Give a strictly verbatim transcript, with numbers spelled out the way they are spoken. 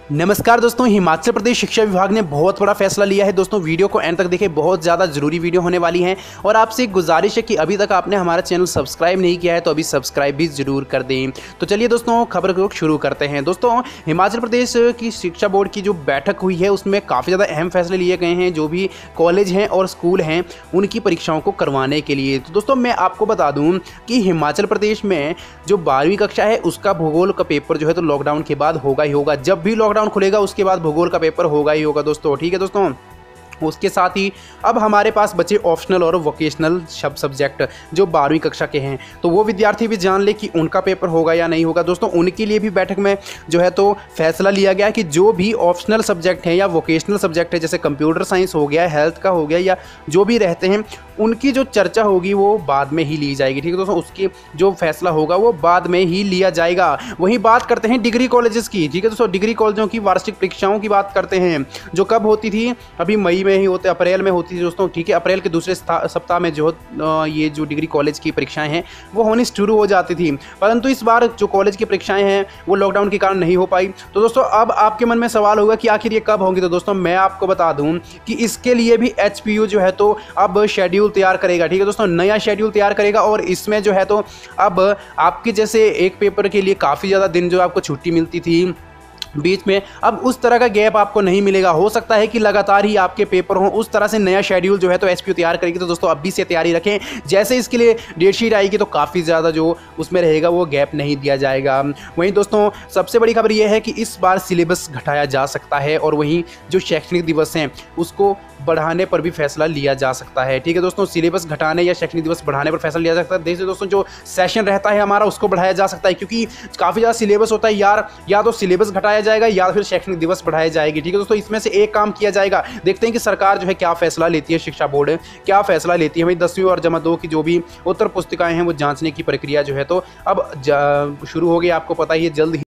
नमस्कार दोस्तों, हिमाचल प्रदेश शिक्षा विभाग ने बहुत बड़ा फैसला लिया है। दोस्तों वीडियो को एंड तक देखें, बहुत ज़्यादा ज़रूरी वीडियो होने वाली है। और आपसे एक गुजारिश है कि अभी तक आपने हमारा चैनल सब्सक्राइब नहीं किया है तो अभी सब्सक्राइब भी ज़रूर कर दें। तो चलिए दोस्तों, खबर को शुरू करते हैं। दोस्तों हिमाचल प्रदेश की शिक्षा बोर्ड की जो बैठक हुई है उसमें काफ़ी ज़्यादा अहम फैसले लिए गए हैं। जो भी कॉलेज हैं और स्कूल हैं उनकी परीक्षाओं को करवाने के लिए। तो दोस्तों मैं आपको बता दूँ कि हिमाचल प्रदेश में जो बारहवीं कक्षा है उसका भूगोल का पेपर जो है तो लॉकडाउन के बाद होगा ही होगा। जब भी लॉकडाउन खुलेगा उसके बाद भूगोल का पेपर होगा ही होगा दोस्तों। ठीक है दोस्तों, उसके साथ ही अब हमारे पास बचे ऑप्शनल और वोकेशनल शब्द सब्जेक्ट जो बारहवीं कक्षा के हैं। तो वो विद्यार्थी भी जान ले कि उनका पेपर होगा या नहीं होगा। दोस्तों उनके लिए भी बैठक में जो है तो फैसला लिया गया कि जो भी ऑप्शनल सब्जेक्ट हैं या वोकेशनल सब्जेक्ट है, जैसे कंप्यूटर साइंस हो गया, हेल्थ का हो गया, या जो भी रहते हैं उनकी जो चर्चा होगी वो बाद में ही ली जाएगी। ठीक है दोस्तों, उसकी जो फैसला होगा वो बाद में ही लिया जाएगा। वहीं बात करते हैं डिग्री कॉलेजेस की। ठीक है दोस्तों, डिग्री कॉलेजों की वार्षिक परीक्षाओं की बात करते हैं जो कब होती थी, अभी मई में ही होते, अप्रैल में होती थी दोस्तों। ठीक है, अप्रैल के दूसरे सप्ताह में जो ये जो डिग्री कॉलेज की परीक्षाएं हैं वो होनी शुरू हो जाती थी। परंतु इस बार जो कॉलेज की परीक्षाएं हैं वो लॉकडाउन के कारण नहीं हो पाई। तो दोस्तों अब आपके मन में सवाल होगा कि आखिर ये कब होंगी। तो दोस्तों मैं आपको बता दूं कि इसके लिए भी एच पी यू जो है तो अब शेड्यूल तैयार करेगा। ठीक है दोस्तों, नया शेड्यूल तैयार करेगा और इसमें जो है तो अब आपके जैसे एक पेपर के लिए काफ़ी ज़्यादा दिन जो आपको छुट्टी मिलती थी बीच में, अब उस तरह का गैप आपको नहीं मिलेगा। हो सकता है कि लगातार ही आपके पेपर हों, उस तरह से नया शेड्यूल जो है तो एसपीयू तैयार करेगी। तो दोस्तों अभी से तैयारी रखें, जैसे इसके लिए डेट शीट आएगी तो काफ़ी ज़्यादा जो उसमें रहेगा वो गैप नहीं दिया जाएगा। वहीं दोस्तों सबसे बड़ी खबर यह है कि इस बार सिलेबस घटाया जा सकता है और वहीं जो शैक्षणिक दिवस हैं उसको बढ़ाने पर भी फैसला लिया जा सकता है। ठीक है दोस्तों, सिलेबस घटाने या शैक्षणिक दिवस बढ़ाने पर फैसला लिया जा सकता है। देखिए दोस्तों, जो सेशन रहता है हमारा उसको बढ़ाया जा सकता है, क्योंकि काफ़ी ज़्यादा सिलेबस होता है यार। या तो सिलेबस घटाया जाएगा या फिर शैक्षणिक दिवस बढ़ाई जाएगी। ठीक है दोस्तों, इसमें से एक काम किया जाएगा। देखते हैं कि सरकार जो है क्या फैसला लेती है, शिक्षा बोर्ड क्या फैसला लेती है। वही दसवीं और जमा दो की जो भी उत्तर पुस्तिकाएं हैं वो जांचने की प्रक्रिया जो है तो अब शुरू हो गई। आपको पता ही है जल्द ही